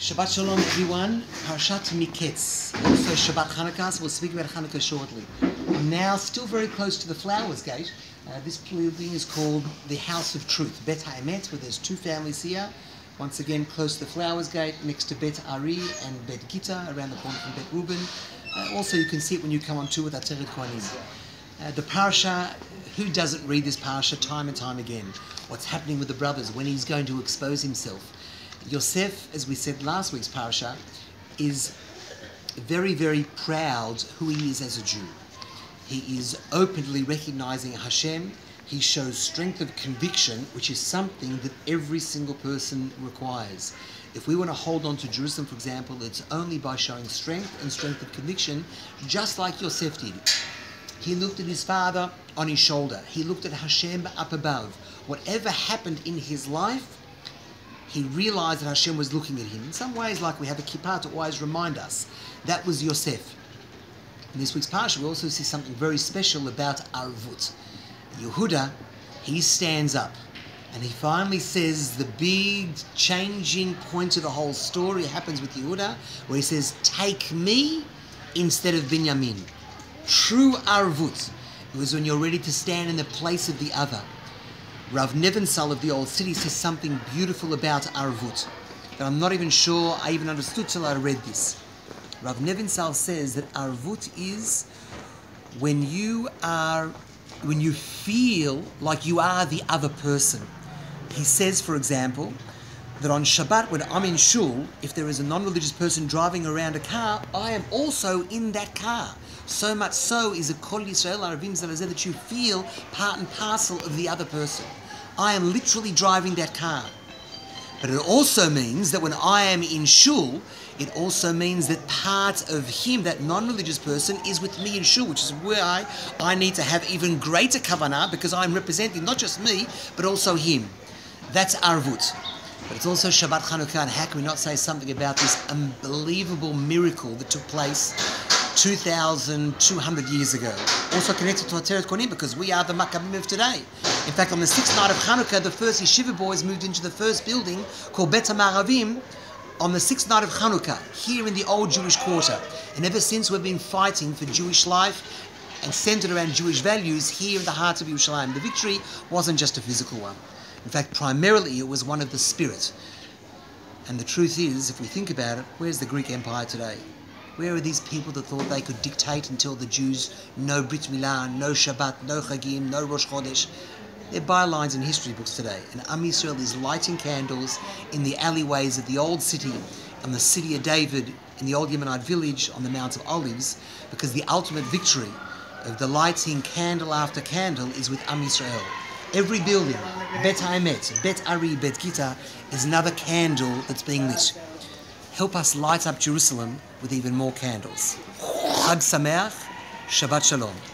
Shabbat Shalom everyone, Parashat Miketz, also Shabbat Chanukah, so we'll speak about Chanukah shortly. I'm now still very close to the Flowers Gate. This building is called the House of Truth, Beit Emet, where there's two families here. Once again, close to the Flowers Gate, next to Beit Ari and Beit Gita, around the corner from Beit Reuben. Also, you can see it when you come on tour with Ateret Cohanim. The parasha, who doesn't read this parasha time and time again? What's happening with the brothers when he's going to expose himself? Yosef, as we said last week's parasha, is very, very proud who he is as a Jew. He is openly recognizing Hashem. He shows strength of conviction, which is something that every single person requires. If we want to hold on to Jerusalem, for example, it's only by showing strength and strength of conviction, just like Yosef did. He looked at his father on his shoulder. He looked at Hashem up above. Whatever happened in his life, he realized that Hashem was looking at him. In some ways, like we have a kippah to always remind us, that was Yosef. In this week's parasha, we also see something very special about Arvut. Yehuda, he stands up, and he finally says the big changing point of the whole story happens with Yehuda, where he says, "Take me instead of Binyamin." True Arvut. It was when you're ready to stand in the place of the other. Rav Nevinsal of the Old City says something beautiful about Arvut that I'm not even sure I even understood till I read this. Rav Nevinsal says that Arvut is when you feel like you are the other person. He says, for example, that on Shabbat when I'm in shul, if there is a non-religious person driving around a car, I am also in that car. So much so is a Kol Yisrael Arabim Zalazeh that you feel part and parcel of the other person. I am literally driving that car. But it also means that when I am in shul, it also means that part of him, that non-religious person, is with me in shul, which is where I need to have even greater kavanah because I'm representing not just me, but also him. That's Arvut. But it's also Shabbat Chanukah, and how can we not say something about this unbelievable miracle that took place 2,200 years ago. Also connected to Ateret Cohanim because we are the Maccabim of today. In fact, on the 6th night of Chanukah, the first yeshiva boys moved into the first building called Beit Maravim on the 6th night of Chanukah, here in the old Jewish quarter. And ever since, we've been fighting for Jewish life and centered around Jewish values here in the heart of Yerushalayim. The victory wasn't just a physical one. In fact, primarily it was one of the spirit. And the truth is, if we think about it, where's the Greek Empire today? Where are these people that thought they could dictate and tell the Jews no Brit Milah, no Shabbat, no Chagim, no Rosh Chodesh? They're bylines in history books today. And Am Yisrael is lighting candles in the alleyways of the old city, on the city of David, in the old Yemenite village, on the Mount of Olives, because the ultimate victory of the lighting candle after candle is with Am Yisrael. Every building, Beit Emet, Beit Ari, Beit Gita, is another candle that's being lit. Help us light up Jerusalem with even more candles. Chag Sameach, Shabbat Shalom.